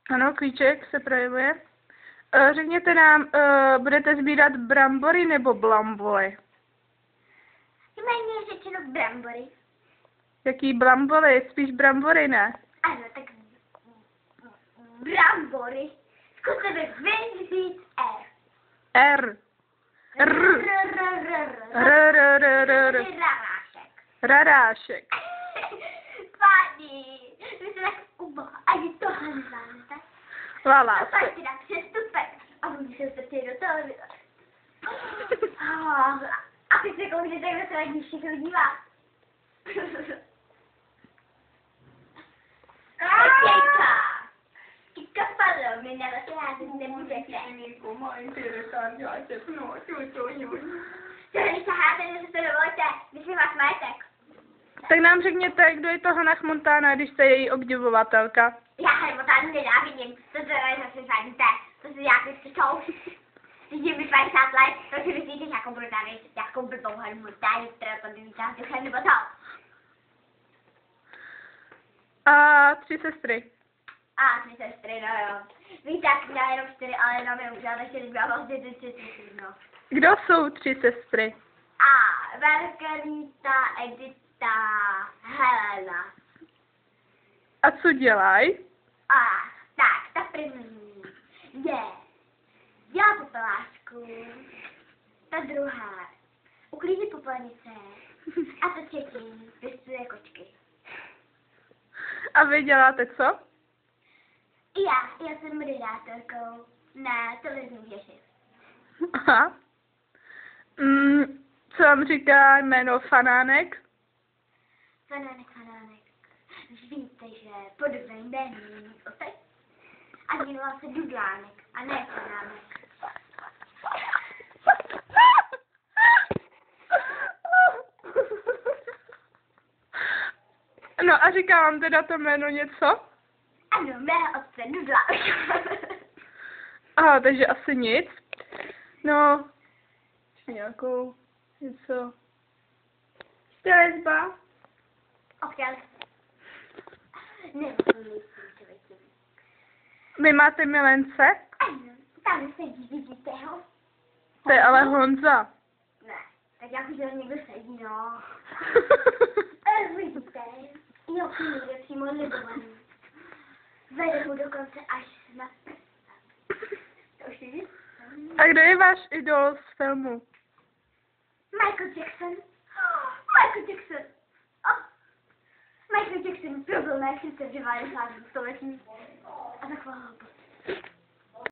Ano, klíček se projevuje. Řekněte nám, budete sbírat brambory nebo blamboly? Méně řečeno brambory. Jaký blamboly? Spíš brambory, ne? Ano, tak brambory. Zkusíme vyříct R. R. R. R. Rarášek. Rarášek. Páni, vy jste tak uboha, ani tohle neznáte. Lala. Pak teda přestupek a budu se strčit do televize. A teď se koukněte, kdo se na ní všechno dívá. Tějka! Kytka spadla, my na vás rádi nebudete. Co když se háte, že se dovolíte, když si vás majetek. Tak nám řekněte, kdo je to Hannah Montana, když jste její obdivovatelka. Já Hannah Montanu nenávidím, to zase sadíte, to si nějaký přečou. Když je mi 50 let, to si myslíte, že jako budu tady, jako blbou Hannah Montanu, která to nevíte, duchem nebo to. A 3 sestry. A 3 sestry, no jo. Víte, jak já jenom 4, ale nám jenom žádné 4, byla vlastně 3 sestry, no. Kdo jsou 3 sestry? A Margarita, Edita, Helena. A co dělají? A tak, ta první je dělá popelářku, ta druhá uklízí popelnice a ta třetí pěstuje kočky. A vy děláte co? Já jsem moderátorkou na televizní věži. Aha. Co vám říká jméno Fanánek? Fanánek. Víte, že podobné jméno není otec? A jmenoval se Dudlánek a ne Fanánek. No a říká vám teda to jméno něco? Ano, mého otce Dudlánek. Aha, takže asi nic. No, nějakou něco. Jste lesba? Občas. Vy máte milence? Ano, tam sedí, vidíte ho? To je ale Honza. Ne, tak jakože někdo sedí, no. Vidíte, jo, je přímo libovaný. Vede mu dokonce až na prsa. To už vidíš? A kdo je váš idol z filmu? Michael Jackson. Michael Jackson probil mé srdce v 90. století. A taková hloupost.